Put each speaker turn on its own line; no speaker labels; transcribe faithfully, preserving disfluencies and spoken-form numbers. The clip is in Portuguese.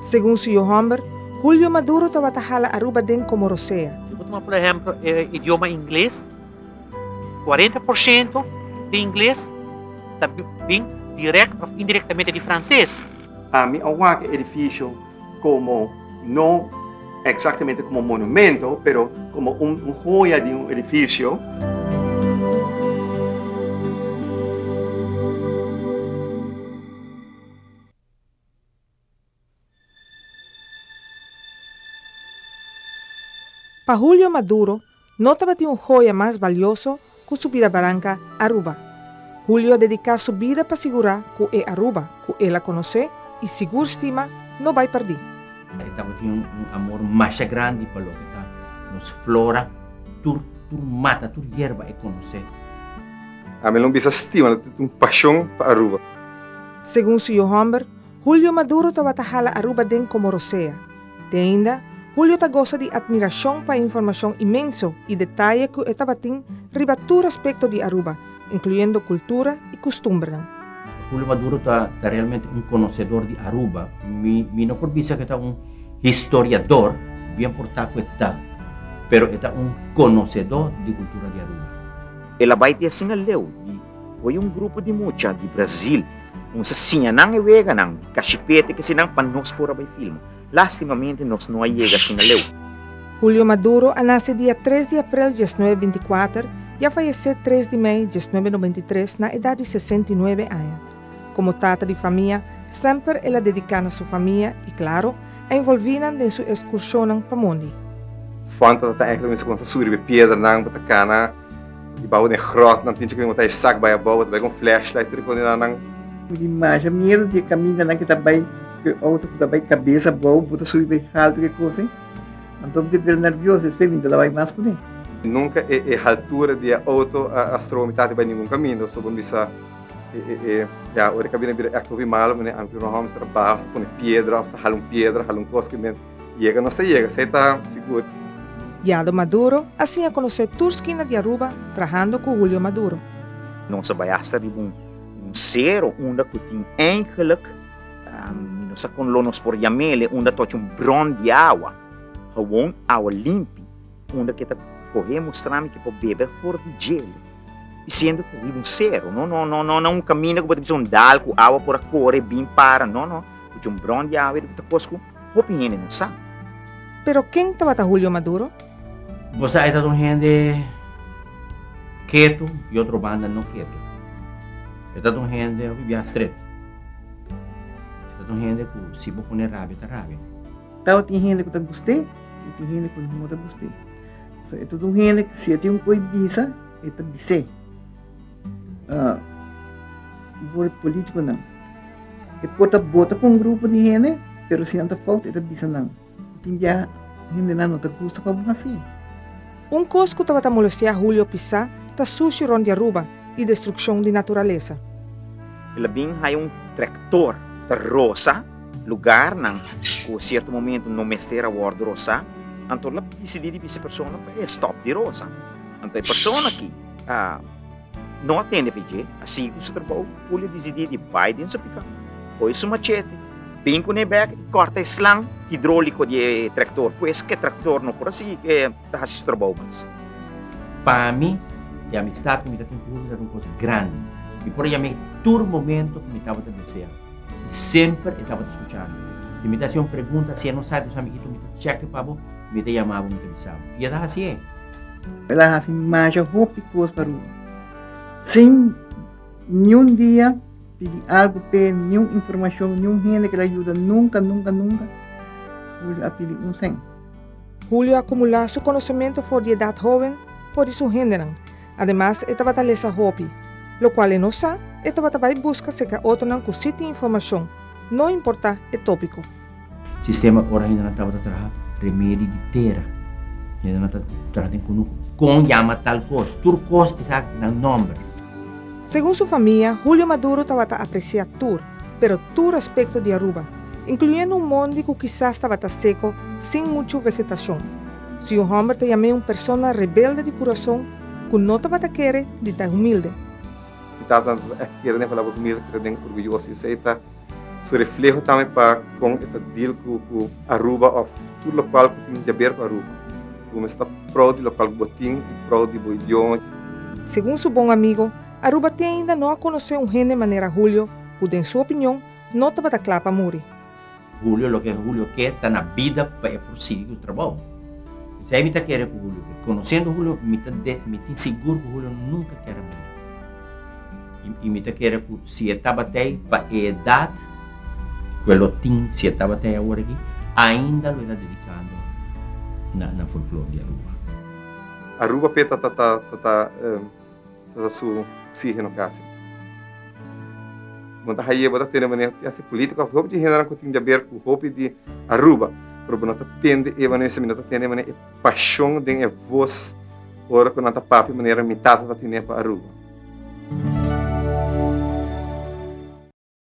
Según su Yohamber, Julio Maduro estaba tajala Aruba den como Rosea.
Se você tomar, por exemplo, eh, idioma inglês, quarenta por cento de inglês está bem direto ou indiretamente de francês.
A mí aguanta el edificio como, no exactamente como monumento, pero como un, un joya de un edificio.
Para Julio Maduro, no estaba un joya más valioso que su vida barranca Aruba. Julio dedicó su vida para asegurar que es Aruba, que él la conoce y seguro estima no va a perder.
Estamos tendo um amor mais grande para o que está nos flora, tur, tur mata, tur hierba é conhecer.
A mí não bisa estima, tem uma paixão para Aruba.
Según su Yohamber, Julio Maduro estaba tajala Aruba den como Rosea. De ainda, Julio ta goza de admiração para informação imenso e detalhe que estava tem riba todo aspecto de Aruba, incluyendo cultura e costumbre.
Julio Maduro está realmente um conhecedor de Aruba. Mi, mi não por vista que está um historiador, bem por tal que está, pero está um conhecedor de cultura de Aruba.
Ela vai ter assim a leu, foi um grupo de mucha de Brasil, um sasinha não é vega não, cachipete que se não para nós por aí filme. Lastimamente nós não chega assim a leu.
Julio Maduro nasceu dia três de abril de mil novecentos e vinte e quatro e faleceu três de maio de mil novecentos e noventa e três na idade de sessenta e nove anos. Como tata de família, sempre ela dedicada a sua família e, claro, a envolvida em sua excursão para o mundo.
Fanta tá eigenlijk mensen gewoon subir bij pedra nang met cana, die bouwen een grot, dan tinha que montar een zak bij je bouwen, bij een flashlight, er kon je nang.
De imagem medo de caminhar na que tá bem, que outro que tá bem cabeça boa, bota subir bem alto que coisa. Então de ver nervioso, esse filme lá vai mais por aí.
Nunca é a altura de auto a astrometade by nenhum caminho, so bom bisa e ja, ora cabine bir echt over mal, men aan puro hom stra basta com pedra, halum pedra, halum cosquement. Chega, não está chega, você está seguro.
Yado Maduro, assim a conhecer Turskina de Aruba, trabalhando com Julio Maduro.
Não se vai estar de um um ser onde que tem eigenlijk, não se com lonos por jamele, onde toca um bron de água, gewoon água limpa, onde que tá corremos trame que para beber fora de gelo. E sendo que um ser, não não não não não um caminho que pode ser um dal com água por a correr bem para, não não, com um bron de água que tá cosco, opinião não sabe.
Pero quem estava a Julio Maduro?
Você está um gente quieto e outra banda não quieto. Está um gente que vive estreito. Está um gente que se você não rabia, está rabia.
Então tem gente que tá gostei e tem gente que não tá gostei. So, é tudo gente que se tem um coi bisa, é para dizer. Ah, por político não. E pode botar para um grupo de gente, pero se não falta, é para dizer não. Tem já gente não tá gosta para você.
Um cosco estava a molestar Julio Pissá, ta sushi ron de Aruba e destruição de natureza.
Ele bem hay um tractor da roça, lugar não, com certo momento não mester a word roça, então ela decidiu de essa pessoa para stop de roça. Então a pessoa aqui ah, não atende a assim que o seu trabalho ele decidiu de Biden se picar, ou isso machete, bem com o nebec, corta slang hidráulico de tractor, pois que tractor não por assim que está fazendo trabalho mais.
Para mim, a amistade que me tem com Julio é uma coisa grande. E por aí, todo momento que me estava a dizer, sempre estava escutando. Se me desse uma pergunta, se eu não sabe dos amiguitos, me cheque para você, me te chamava, me te avisava. E era assim.
Ela assim, mais roupa coisa para o. Sem nenhum dia pedir algo para nenhuma informação, nenhum gente que ajuda, nunca, nunca, nunca. Julio a pedir um sem.
Julio acumulou seu conhecimento por de idade jovem, por de seu gênero. Además, estava a ler hobby, lo qual não sabe, estava a buscar se que outro não consegue informação, não importa o tópico.
O sistema agora ainda não estava a trabalhar remédio de terra. Ainda não está trabalhando com com chama tal coisa, tudo coisa exato no nome.
Segundo sua família, Julio Maduro estava a apreciar tudo, pero todo aspecto de Aruba, incluindo um mundo que quizás estava seco, sem muita vegetação. Seu homem te chamou uma pessoa rebelde de coração, que não estava a querer de estar humilde.
Estava querendo falar comigo, querendo orgulhoso, isso aí tá So reflejo também para com esta deal com com Aruba of tudo local que tem de ver com Aruba. Como está proud de local botim e proud de idioma.
Segundo seu bom amigo, Aruba tem ainda não a conhecer um gente de maneira Julio, porque em sua opinião, não estava da clapa muri.
Julio, lo que Julio quer, está na vida para prosseguir o trabalho. Se aí me está querendo com Julio, conhecendo Julio, me está seguro que Julio nunca quer morrer. E me está querendo se estava até para a idade, quello tem se estava até agora aqui, ainda lo era dedicado na, na folclore de Aruba.
Aruba peta tata tata tata su oxígeno quase. Monta aí bota ter maneira essa política, hope de generar com tinha ver com hope de Aruba, pero bonata tende e maneira se minata tende maneira paixão de voz ora com nata papi maneira mitata ta tinha para Aruba.